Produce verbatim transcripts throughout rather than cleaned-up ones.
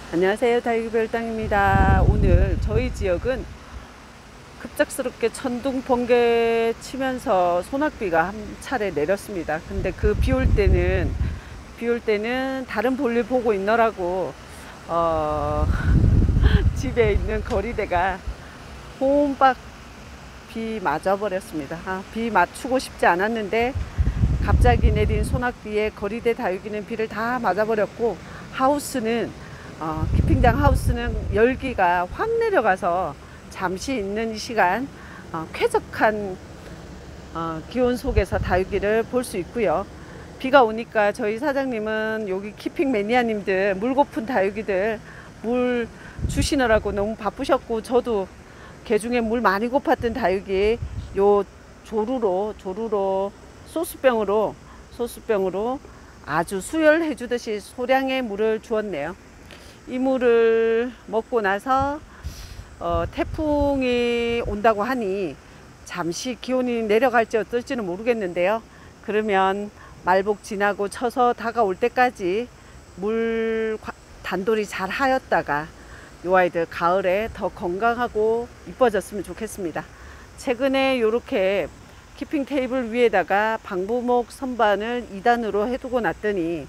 안녕하세요, 다육이별당입니다. 오늘 저희 지역은 급작스럽게 천둥 번개 치면서 소낙비가 한 차례 내렸습니다. 근데 그 비 올 때는 비 올 때는 다른 볼일 보고 있느라고 어, 집에 있는 거리대가 홈박 비 맞아버렸습니다. 아, 비 맞추고 싶지 않았는데 갑자기 내린 소낙비에 거리대 다육이는 비를 다 맞아버렸고, 하우스는 어, 키핑장 하우스는 열기가 확 내려가서 잠시 있는 이 시간 어, 쾌적한 어, 기온 속에서 다육이를 볼 수 있고요. 비가 오니까 저희 사장님은 여기 키핑 매니아님들, 물 고픈 다육이들 물 주시느라고 너무 바쁘셨고, 저도 개중에 물 많이 고팠던 다육이 요 조루로 조루로 소스병으로 소스병으로 아주 수혈해 주듯이 소량의 물을 주었네요. 이 물을 먹고 나서 어, 태풍이 온다고 하니 잠시 기온이 내려갈지 어떨지는 모르겠는데요. 그러면 말복 지나고 쳐서 다가올 때까지 물 단돌이 잘 하였다가 요 아이들 가을에 더 건강하고 이뻐졌으면 좋겠습니다. 최근에 이렇게 키핑 테이블 위에다가 방부목 선반을 이 단으로 해두고 놨더니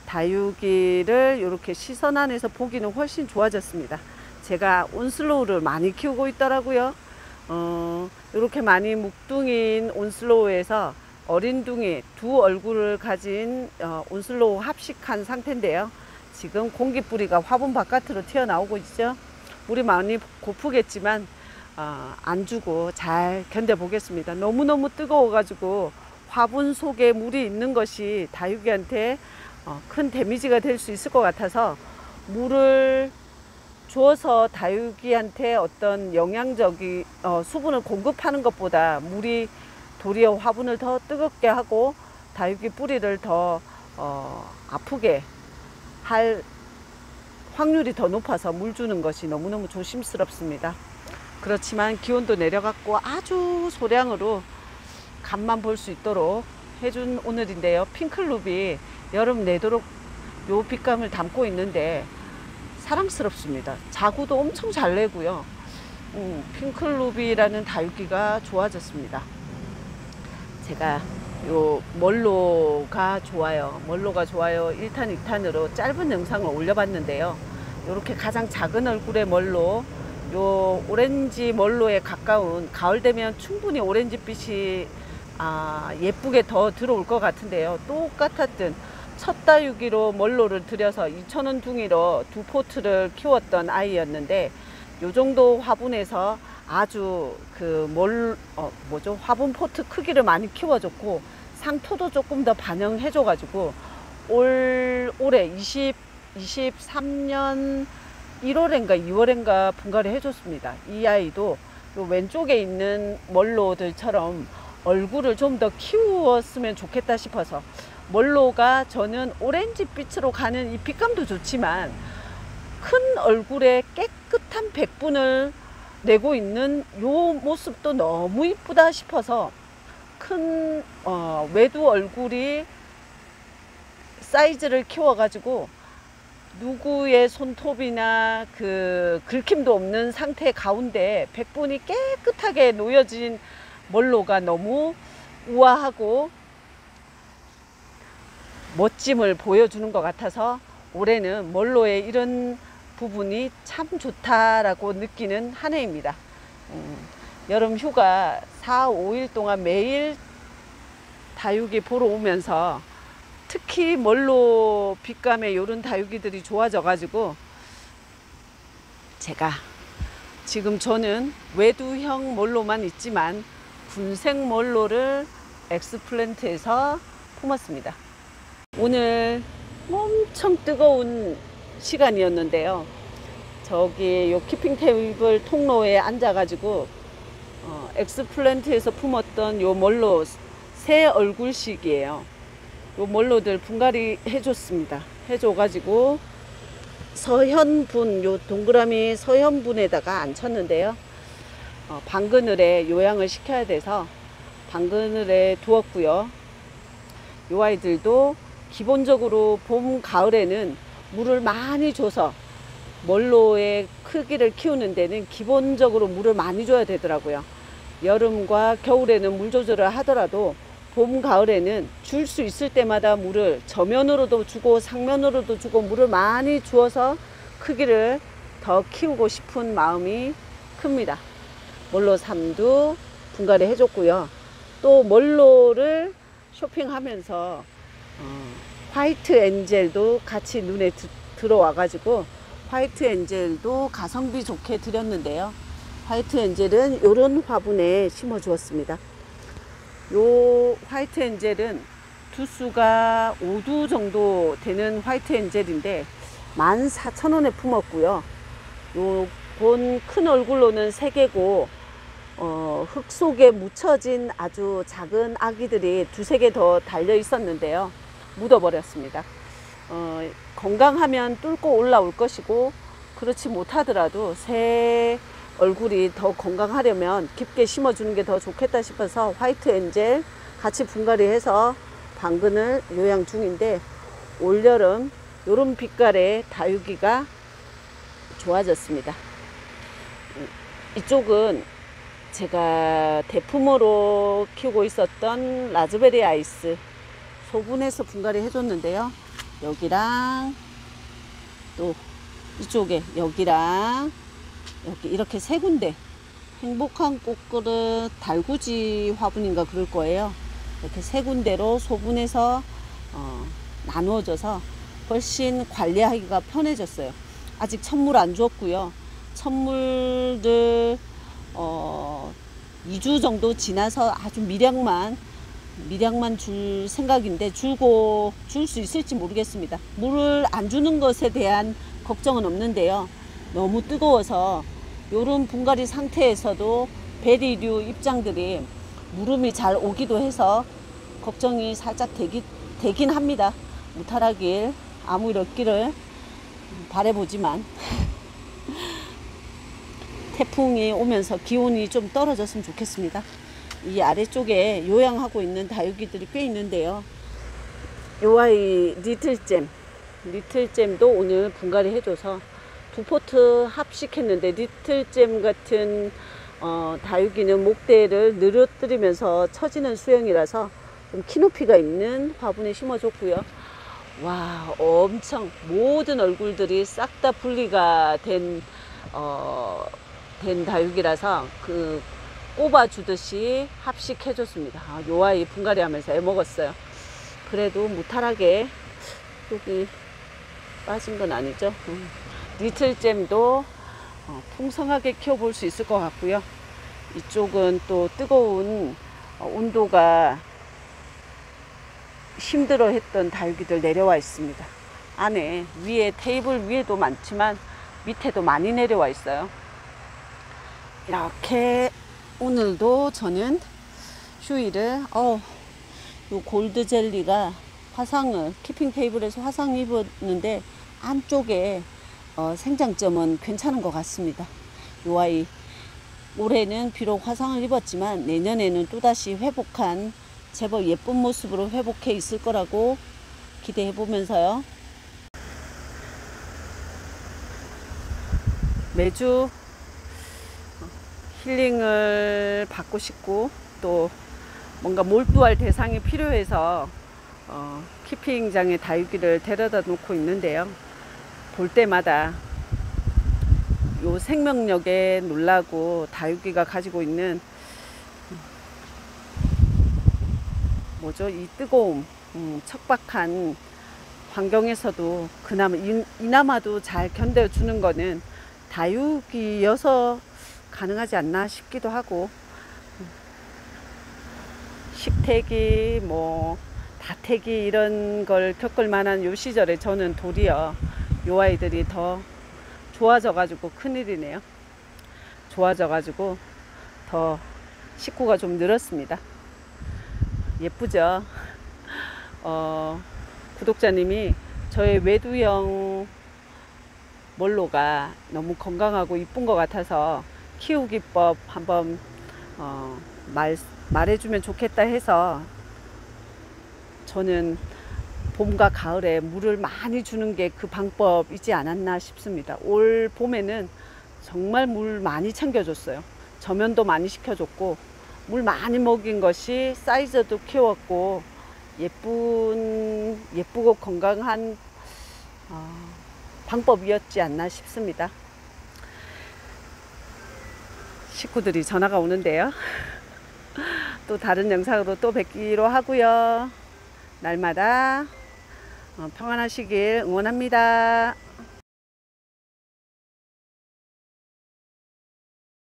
다육이를 이렇게 시선 안에서 보기는 훨씬 좋아졌습니다. 제가 온슬로우를 많이 키우고 있더라고요. 어, 이렇게 많이 묵둥인 온슬로우에서 어린 둥이 두 얼굴을 가진 어, 온슬로우 합식한 상태인데요. 지금 공기뿌리가 화분 바깥으로 튀어나오고 있죠. 물이 많이 고프겠지만 어, 안 주고 잘 견뎌보겠습니다. 너무너무 뜨거워 가지고 화분 속에 물이 있는 것이 다육이한테 어, 큰 데미지가 될 수 있을 것 같아서 물을 주어서 다육이한테 어떤 영양적인 어, 수분을 공급하는 것보다 물이 도리어 화분을 더 뜨겁게 하고 다육이 뿌리를 더 어, 아프게 할 확률이 더 높아서 물 주는 것이 너무너무 조심스럽습니다. 그렇지만 기온도 내려갔고 아주 소량으로 간만 볼 수 있도록 해준 오늘인데요. 핑클룹이 여름 내도록 요 빛감을 담고 있는데 사랑스럽습니다. 자구도 엄청 잘 내고요. 음, 핑클루비라는 다육이가 좋아졌습니다. 제가 요 멀로가 좋아요. 멀로가 좋아요. 일 탄, 이 탄으로 짧은 영상을 올려봤는데요. 이렇게 가장 작은 얼굴의 멀로, 요 오렌지 멀로에 가까운, 가을 되면 충분히 오렌지빛이 아, 예쁘게 더 들어올 것 같은데요. 똑같았던 첫 다육이로 멀로를 들여서 이천 원 둥이로 두 포트를 키웠던 아이였는데, 요 정도 화분에서 아주 그 멀, 어, 뭐죠? 화분 포트 크기를 많이 키워줬고, 상토도 조금 더 반영해줘가지고, 올, 올해 이십, 이십삼 년 일월인가 이월인가 분갈이 해줬습니다. 이 아이도 요 왼쪽에 있는 멀로들처럼 얼굴을 좀 더 키웠으면 좋겠다 싶어서, 멀로가 저는 오렌지빛으로 가는 이 빛감도 좋지만 큰 얼굴에 깨끗한 백분을 내고 있는 요 모습도 너무 이쁘다 싶어서 큰 어, 외두 얼굴이 사이즈를 키워 가지고 누구의 손톱이나 그 긁힘도 없는 상태 가운데 백분이 깨끗하게 놓여진 멀로가 너무 우아하고 멋짐을 보여주는 것 같아서 올해는 멀로의 이런 부분이 참 좋다라고 느끼는 한 해입니다. 음, 여름 휴가 사, 오 일 동안 매일 다육이 보러 오면서 특히 멀로 빛감의 요런 다육이들이 좋아져 가지고 제가 지금 저는 외두형 멀로만 있지만 군색 멀로를 엑스플랜트에서 품었습니다. 오늘 엄청 뜨거운 시간이었는데요. 저기 요 키핑 테이블 통로에 앉아가지고 어, 엑스플랜트에서 품었던 요 멀로 새 얼굴식이에요. 요 멀로들 분갈이 해줬습니다. 해줘가지고 서현분, 요 동그라미 서현분에다가 앉혔는데요. 어, 방그늘에 요양을 시켜야 돼서 방그늘에 두었고요. 요 아이들도 기본적으로 봄, 가을에는 물을 많이 줘서 멀로의 크기를 키우는 데는 기본적으로 물을 많이 줘야 되더라고요. 여름과 겨울에는 물 조절을 하더라도 봄, 가을에는 줄 수 있을 때마다 물을 저면으로도 주고 상면으로도 주고 물을 많이 주어서 크기를 더 키우고 싶은 마음이 큽니다. 멀로 삼도 분갈이 해줬고요. 또 멀로를 쇼핑하면서 어, 화이트 엔젤도 같이 눈에 드, 들어와 가지고 화이트 엔젤도 가성비 좋게 드렸는데요. 화이트 엔젤은 이런 화분에 심어 주었습니다. 요 화이트 엔젤은 두수가 오 두 정도 되는 화이트 엔젤인데 만 사천 원에 품었고요. 요건 큰 얼굴로는 세 개고 어, 흙 속에 묻혀진 아주 작은 아기들이 두세 개 더 달려 있었는데요. 묻어버렸습니다. 어, 건강하면 뚫고 올라올 것이고 그렇지 못하더라도 새 얼굴이 더 건강하려면 깊게 심어주는 게 더 좋겠다 싶어서 화이트 엔젤 같이 분갈이 해서 당근을 요양 중인데 올여름 요런 빛깔의 다육이가 좋아졌습니다. 이쪽은 제가 대품으로 키우고 있었던 라즈베리 아이스 소분해서 분갈이 해줬는데요. 여기랑 또 이쪽에 여기랑 여기 이렇게 세 군데 행복한 꽃그릇 달구지 화분인가 그럴 거예요. 이렇게 세 군데로 소분해서 어, 나누어져서 훨씬 관리하기가 편해졌어요. 아직 천물 안 주었고요. 천물들 어, 이 주 정도 지나서 아주 미량만 미량만 줄 생각인데 줄고 줄 수 있을지 모르겠습니다. 물을 안 주는 것에 대한 걱정은 없는데요. 너무 뜨거워서 요런 분갈이 상태에서도 베리류 입장들이 무름이 잘 오기도 해서 걱정이 살짝 되기, 되긴 합니다. 무탈하길 아무 일 없기를 바라보지만 태풍이 오면서 기온이 좀 떨어졌으면 좋겠습니다. 이 아래쪽에 요양하고 있는 다육이들이 꽤 있는데요. 요 아이 리틀잼 리틀잼도 오늘 분갈이 해줘서 두 포트 합식했는데 리틀잼 같은 어, 다육이는 목대를 늘어뜨리면서 처지는 수영이라서 좀 키높이가 있는 화분에 심어줬고요. 와, 엄청 모든 얼굴들이 싹 다 분리가 된, 어, 된 다육이라서 그 꼽아주듯이 합식해줬습니다. 아, 요 아이 분갈이 하면서 애먹었어요. 그래도 무탈하게 여기 빠진 건 아니죠. 음. 리틀잼도 어, 풍성하게 키워볼 수 있을 것 같고요. 이쪽은 또 뜨거운 어, 온도가 힘들어 했던 다육이들 내려와 있습니다. 안에 위에 테이블 위에도 많지만 밑에도 많이 내려와 있어요. 이렇게 오늘도 저는 휴일을 어, 요 골드 젤리가 화상을 키핑 테이블에서 화상 입었는데 안쪽에 어, 생장점은 괜찮은 것 같습니다. 요 아이 올해는 비록 화상을 입었지만 내년에는 또다시 회복한 제법 예쁜 모습으로 회복해 있을 거라고 기대해 보면서요. 매주 힐링을 받고 싶고 또 뭔가 몰두할 대상이 필요해서 어, 키핑장에 다육이를 데려다 놓고 있는데요. 볼 때마다 요 생명력에 놀라고 다육이가 가지고 있는 뭐죠? 이 뜨거움, 음, 척박한 환경에서도 그나마 이, 이나마도 잘 견뎌주는 거는 다육이여서 가능하지 않나 싶기도 하고, 식태기, 뭐 다태기 이런 걸 겪을 만한 요 시절에 저는 도리어 요 아이들이 더 좋아져 가지고 큰일이네요. 좋아져 가지고 더 식구가 좀 늘었습니다. 예쁘죠? 어, 구독자님이 저의 외두형 멀로가 너무 건강하고 이쁜 것 같아서 키우기법 한번 어, 말, 말해주면 좋겠다 해서 저는 봄과 가을에 물을 많이 주는 게 그 방법이지 않았나 싶습니다. 올 봄에는 정말 물 많이 챙겨줬어요. 저면도 많이 시켜줬고 물 많이 먹인 것이 사이즈도 키웠고 예쁜 예쁘고 건강한 어, 방법이었지 않나 싶습니다. 식구들이 전화가 오는데요. 또 다른 영상으로 또 뵙기로 하고요. 날마다 평안하시길 응원합니다.